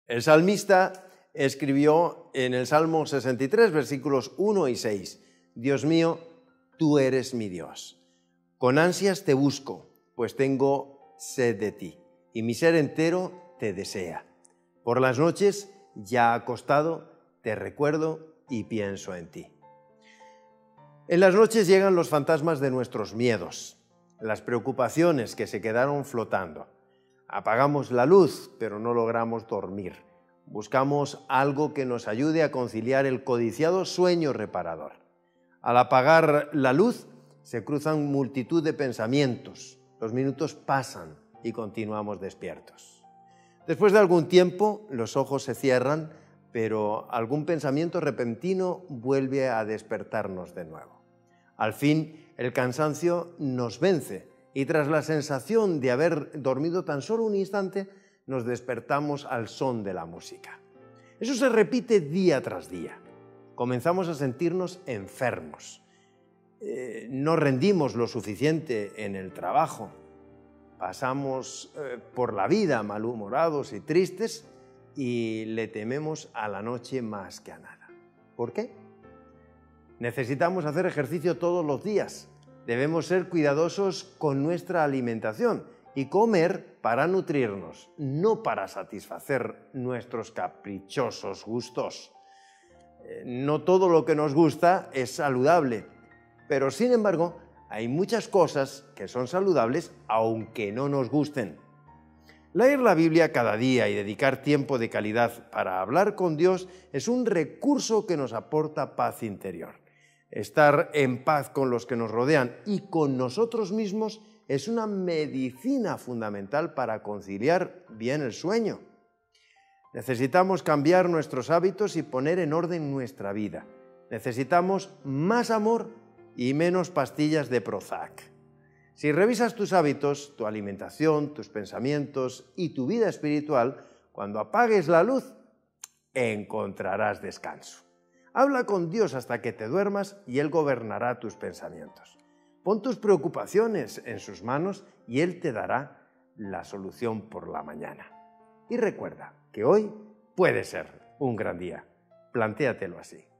El salmista escribió en el Salmo 63, versículos 1 y 6, Dios mío, tú eres mi Dios. Con ansias te busco, pues tengo sed de ti, y mi ser entero te desea. Por las noches, ya acostado, te recuerdo y pienso en ti. En las noches llegan los fantasmas de nuestros miedos, las preocupaciones que se quedaron flotando. Apagamos la luz, pero no logramos dormir. Buscamos algo que nos ayude a conciliar el codiciado sueño reparador. Al apagar la luz, se cruzan multitud de pensamientos. Los minutos pasan y continuamos despiertos. Después de algún tiempo, los ojos se cierran, pero algún pensamiento repentino vuelve a despertarnos de nuevo. Al fin, el cansancio nos vence y tras la sensación de haber dormido tan solo un instante, nos despertamos al son de la música. Eso se repite día tras día. Comenzamos a sentirnos enfermos. No rendimos lo suficiente en el trabajo. Pasamos por la vida malhumorados y tristes y le tememos a la noche más que a nada. ¿Por qué? Necesitamos hacer ejercicio todos los días. Debemos ser cuidadosos con nuestra alimentación y comer para nutrirnos, no para satisfacer nuestros caprichosos gustos. No todo lo que nos gusta es saludable, pero sin embargo hay muchas cosas que son saludables aunque no nos gusten. Leer la Biblia cada día y dedicar tiempo de calidad para hablar con Dios es un recurso que nos aporta paz interior. Estar en paz con los que nos rodean y con nosotros mismos es una medicina fundamental para conciliar bien el sueño. Necesitamos cambiar nuestros hábitos y poner en orden nuestra vida. Necesitamos más amor y menos pastillas de Prozac. Si revisas tus hábitos, tu alimentación, tus pensamientos y tu vida espiritual, cuando apagues la luz, encontrarás descanso. Habla con Dios hasta que te duermas y Él gobernará tus pensamientos. Pon tus preocupaciones en sus manos y Él te dará la solución por la mañana. Y recuerda que hoy puede ser un gran día. Plantéatelo así.